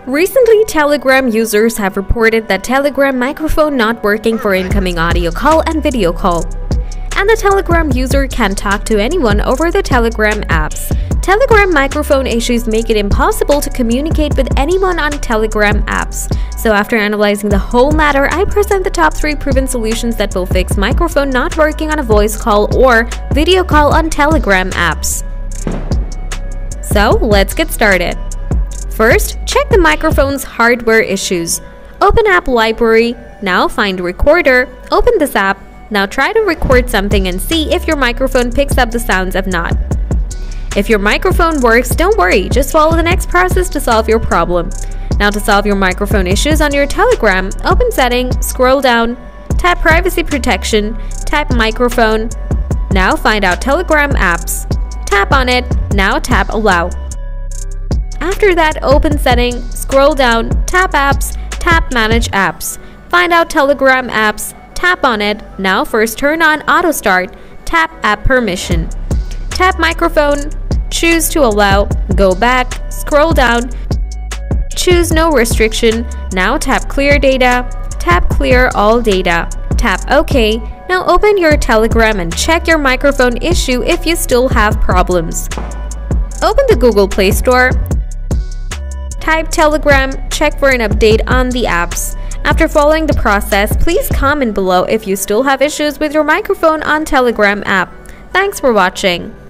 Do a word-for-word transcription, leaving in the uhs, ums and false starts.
Recently, Telegram users have reported that Telegram microphone not working for incoming audio call and video call. And the Telegram user can talk to anyone over the Telegram apps. Telegram microphone issues make it impossible to communicate with anyone on Telegram apps. So after analyzing the whole matter, I present the top three proven solutions that will fix microphone not working on a voice call or video call on Telegram apps. So let's get started. First, check the microphone's hardware issues. Open App Library, now find Recorder, open this app, now try to record something and see if your microphone picks up the sounds of not. If your microphone works, don't worry, just follow the next process to solve your problem. Now to solve your microphone issues on your Telegram, open Settings, scroll down, tap Privacy Protection, tap Microphone, now find out Telegram apps, tap on it, now tap Allow. After that, open Settings, scroll down, tap Apps, tap Manage Apps. Find out Telegram apps, tap on it. Now first turn on Auto Start, tap App Permission. Tap Microphone, choose to allow, go back, scroll down, choose No Restriction. Now tap Clear Data, tap Clear All Data, tap OK. Now open your Telegram and check your microphone issue if you still have problems. Open the Google Play Store. Type Telegram, check for an update on the apps. After following the process, please comment below if you still have issues with your microphone on Telegram app. Thanks for watching.